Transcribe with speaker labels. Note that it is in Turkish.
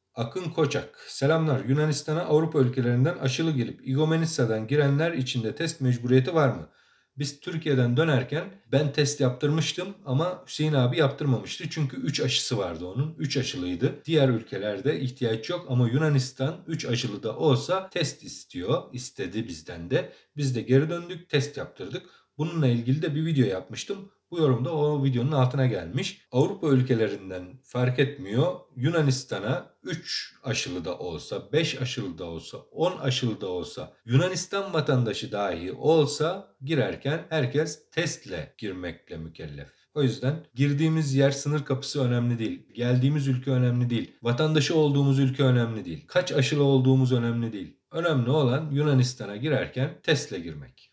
Speaker 1: Akın Koçak. Selamlar. Yunanistan'a Avrupa ülkelerinden aşılı gelip İgomenitsa'dan girenler için de test mecburiyeti var mı? Biz Türkiye'den dönerken ben test yaptırmıştım ama Hüseyin abi yaptırmamıştı. Çünkü 3 aşısı vardı onun. 3 aşılıydı. Diğer ülkelerde ihtiyaç yok ama Yunanistan 3 aşılı da olsa test istiyor. İstedi bizden de. Biz de geri döndük, test yaptırdık. Bununla ilgili de bir video yapmıştım. Bu yorum da o videonun altına gelmiş. Avrupa ülkelerinden fark etmiyor. Yunanistan'a 3 aşılı da olsa, 5 aşılı da olsa, 10 aşılı da olsa, Yunanistan vatandaşı dahi olsa girerken herkes testle girmekle mükellef. O yüzden girdiğimiz yer, sınır kapısı önemli değil. Geldiğimiz ülke önemli değil. Vatandaşı olduğumuz ülke önemli değil. Kaç aşılı olduğumuz önemli değil. Önemli olan Yunanistan'a girerken testle girmek.